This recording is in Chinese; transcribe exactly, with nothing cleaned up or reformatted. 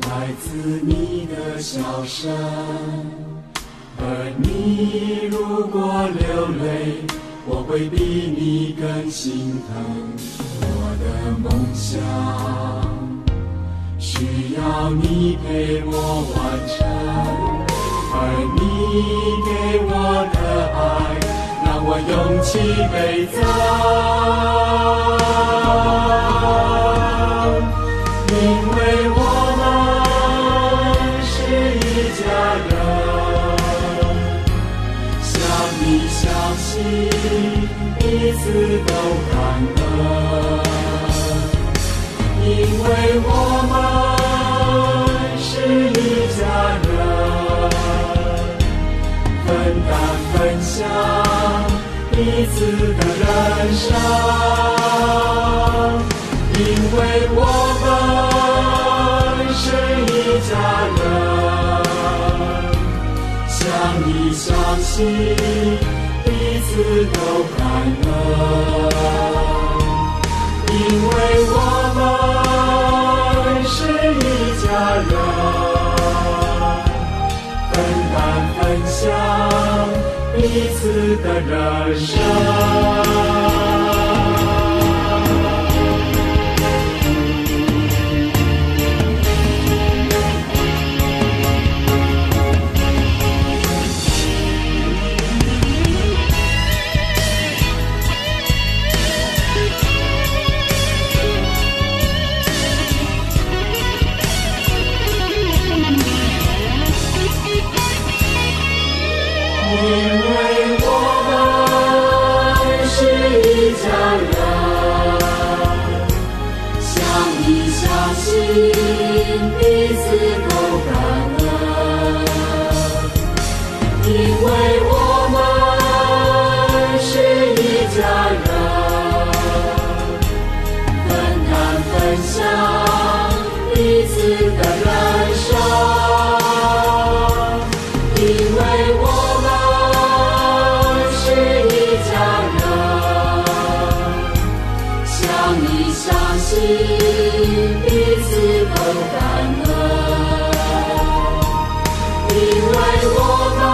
来自你的笑声，而你如果流泪，我会比你更心疼。我的梦想需要你陪我完成，而你给我的爱让我勇气倍增，因为我们是一家人，相依相惜，彼此都感恩，因为我们是一家人，分担分享彼此的人生，因为我们是一家人，相依相惜，彼此都感恩，因为我们是一家人，分担分享彼此的人生。因为我们是一家人，相依相惜，彼此都感恩，因为我们是一家人，分担分享彼此的人生，因为我相信彼此都感恩，因为我们